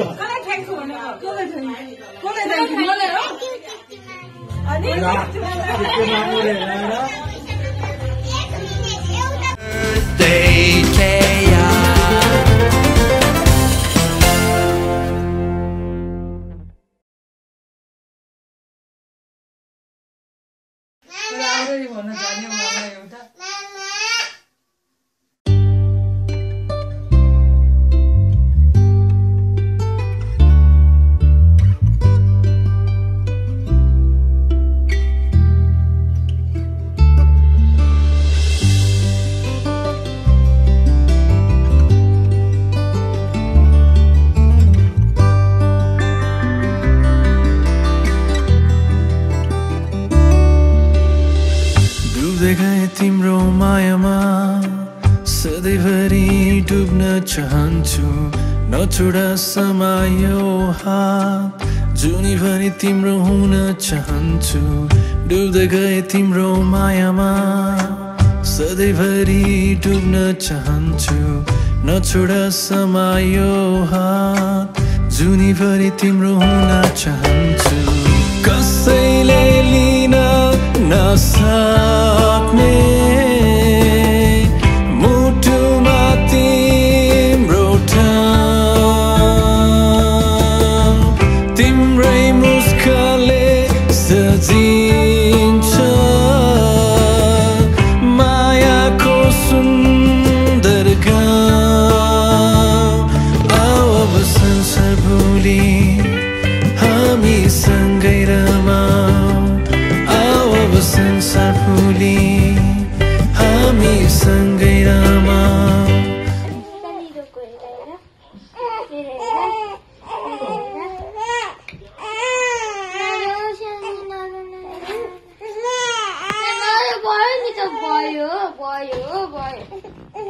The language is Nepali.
कसलाई ठ्याक्छु भनेको कसलाई मलाई हो अनि Keya. तिम्रो मायामा सधैँभरि डुब्न चाहन्छु नछोड समायो हात जुनीभरि तिम्रो हुन चाहन्छु डुब्दै गए तिम्रो मायामा सधैँभरि डुब्न चाहन्छु नछोड समायो हात जुनीभरि तिम्रो हुन चाहन्छु कसैले लिन नसक्ने मुटुमा तिम्रो ठाउँ तिम्रै मुस्कानले सजिन्छ मायाको सुन्दर गाउँ आऊ अब संसार भुली हामी सँगै रमाऊ संसार भुली हामी सँगै रमाऊ भयो